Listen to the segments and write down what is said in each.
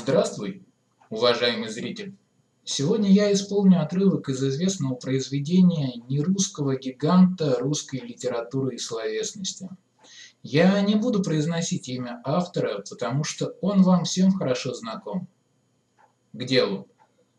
Здравствуй, уважаемый зритель! Сегодня я исполню отрывок из известного произведения нерусского гиганта русской литературы и словесности. Я не буду произносить имя автора, потому что он вам всем хорошо знаком. К делу.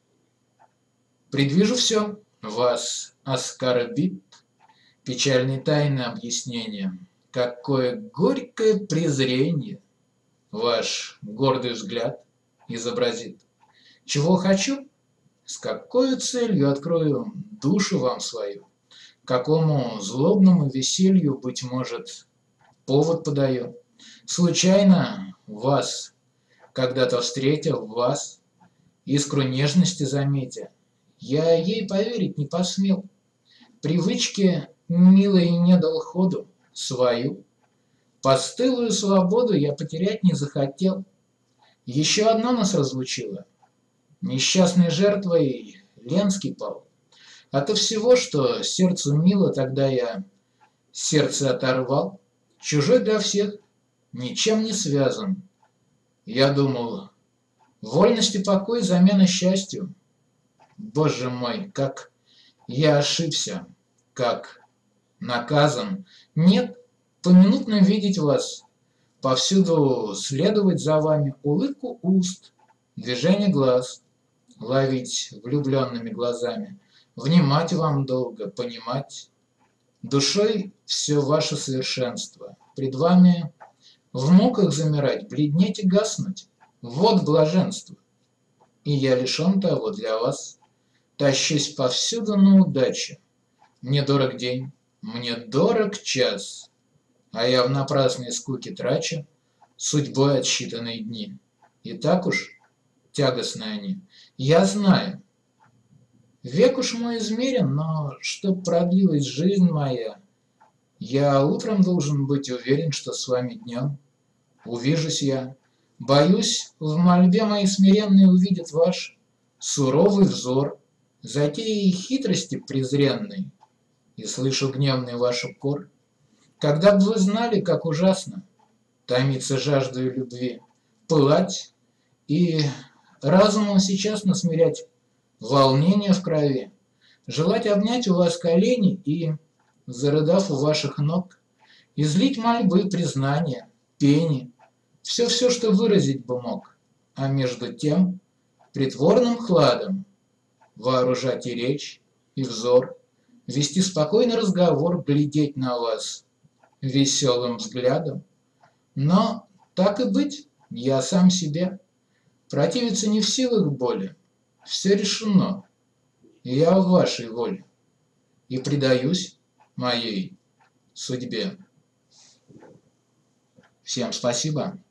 Предвижу все. Вас оскорбит печальные тайны объяснения. Какое горькое презрение ваш гордый взгляд изобразит. Чего хочу? С какой целью открою душу вам свою? Какому злобному веселью, быть может, повод подаю? Случайно вас, когда-то встретив вас, искру нежности заметя, я ей поверить не посмел. Привычке милой не дал ходу свою. Постылую свободу я потерять не захотел. Еще одно нас разлучило. Несчастной жертвой Ленский пал. Ото всего, что сердцу мило, тогда я сердце оторвал. Чужой для всех, ничем не связан. Я думал, вольность и покой замена счастью. Боже мой, как я ошибся, как наказан. Нет, поминутно видеть вас, повсюду следовать за вами, улыбку уст, движение глаз, ловить влюбленными глазами, внимать вам долго, понимать. Душой все ваше совершенство, пред вами в муках замирать, бледнеть и гаснуть. Вот блаженство. И я лишен того для вас. Тащусь повсюду на удачу. Мне дорог день, мне дорог час, а я в напрасной скуке трачу судьбой отсчитанные дни. И так уж тягостны они. Я знаю, век уж мой измерен, но чтоб продлилась жизнь моя, я утром должен быть уверен, что с вами днем увижусь я. Боюсь, в мольбе моей смиренной увидит ваш суровый взор, затеи хитрости презренной, и слышу гневный ваш укор. Когда бы вы знали, как ужасно томиться жаждою любви, пылать и разумом сейчас насмирять волнение в крови, желать обнять у вас колени и, зарыдав у ваших ног, излить мольбы, признания, пени, все, что выразить бы мог, а между тем притворным хладом вооружать и речь, и взор, вести спокойный разговор, глядеть на вас веселым взглядом. Но, так и быть, я сам себе противиться не в силах более. Все решено, я в вашей воле и предаюсь моей судьбе. Всем спасибо.